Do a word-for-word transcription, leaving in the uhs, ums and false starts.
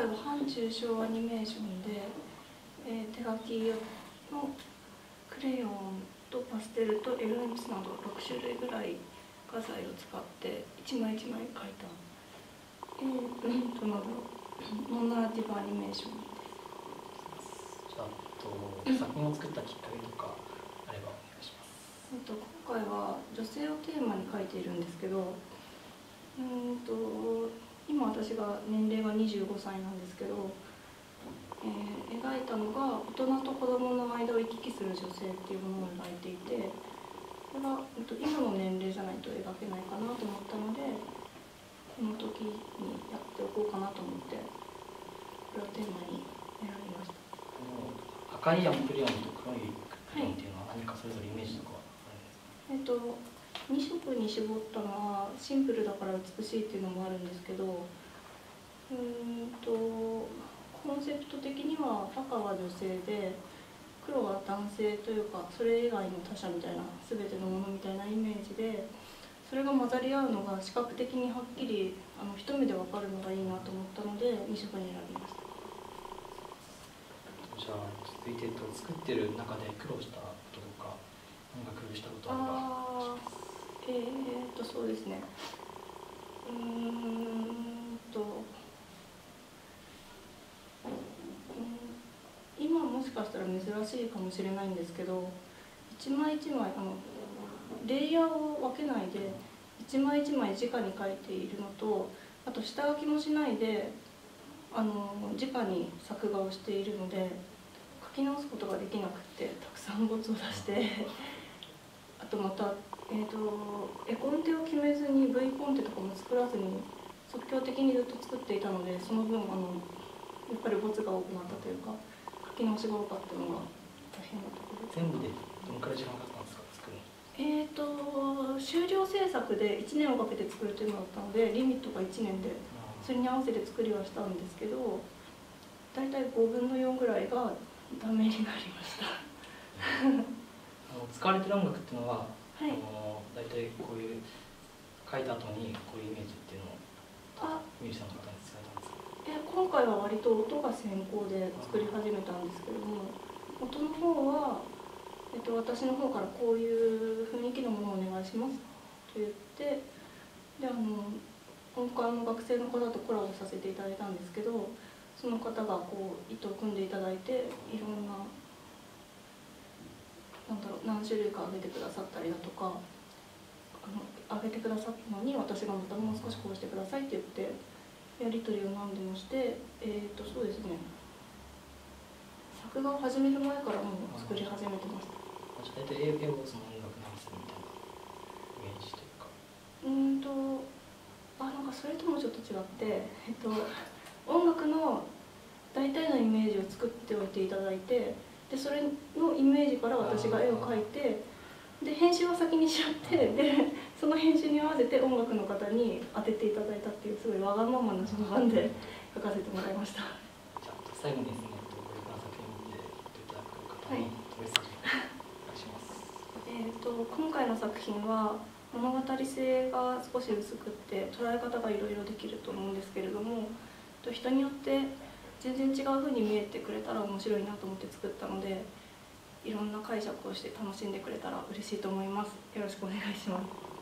回は半抽象アニメーションで、えー、手書きのクレヨンとパステルと色鉛筆などろくしゅるいぐらい画材を使って一枚一枚描いた、えー、うんとなんだろうノンナラティブアニメーションです。 じゃあと作品を作ったきっかけとかあればお願いします。 えっと今回は女性をテーマに描いているんですけど、うんと今私が年齢がにじゅうごさいなんですけど、えー、描いたのが大人と子供の間を行き来する女性っていうものを描いていて、これは、えっと、今の年齢じゃないと描けないかなと思ったので、この時にやっておこうかなと思ってこれをテーマに選びました。 赤いアンプリオンと黒いクレヨンっていうのは何かそれぞれイメージとかあるんですか？ えっとにしょくに絞ったのはシンプルだから美しいっていうのもあるんですけど、うーんとコンセプト的には赤は女性で黒は男性というかそれ以外の他者みたいな全てのものみたいなイメージで、それが混ざり合うのが視覚的にはっきりあの一目で分かるのがいいなと思ったのでにしょくに選びました。 じゃあ続いてと作ってる中で苦労したこととか何か工夫したことあれば。 あえー、っとそうですねうーんと今もしかしたら珍しいかもしれないんですけど、一枚一枚あのレイヤーを分けないで一枚一枚直に描いているのと、あと下書きもしないであの直に作画をしているので書き直すことができなくてたくさんボツを出してあとまた、えー、と絵コンテを決めずに V コンテとかも作らずに即興的にずっと作っていたので、その分あのやっぱりボツが多くなったというか書き直しが多かったのが大変なところです。 全部でどのくらい時間かかったんですか、作るの？ えーと終了制作でいちねんをかけて作るというのだったのでリミットがいちねんでそれに合わせて作りはしたんですけど、大体ごぶんのよんぐらいがダメになりました。 あの使われてる音楽っていうのは、 はい、 あの大体こういう書いた後にこういうイメージっていうのをミュージシャンの方に伝えたんですか？ え今回は割と音が先行で作り始めたんですけれども、音の方は、えっと、私の方からこういう雰囲気のものをお願いしますと言って、であの音感の学生の方とコラボさせていただいたんですけど、その方がこう糸を組んでいただいていろんな、なんだろう何種類か上げてくださったりだとか、あの上げてくださったのに私がまたもう少しこうしてくださいって言ってやり取りを何度もして、えっとそうですね作画を始める前からもう作り始めてました。 大体絵をその音楽に合わせるみたいなイメージというか。 うんとあなんかそれともちょっと違って、えっと、音楽の大体のイメージを作っておいていただいて、でそれのイメージから私が絵を描いて、で編集は先にしちゃって、でその編集に合わせて音楽の方に当てていただいたっていうすごいわがままな順番で描かせてもらいました。 じゃあ最後にですね、これから作品を見ていただく方にメッセージお願いします。 えっと今回の作品は物語性が少し薄くって捉え方がいろいろできると思うんですけれども、人によって全然違う風に見えてくれたら面白いなと思って作ったので、いろんな解釈をして楽しんでくれたら嬉しいと思います。よろしくお願いします。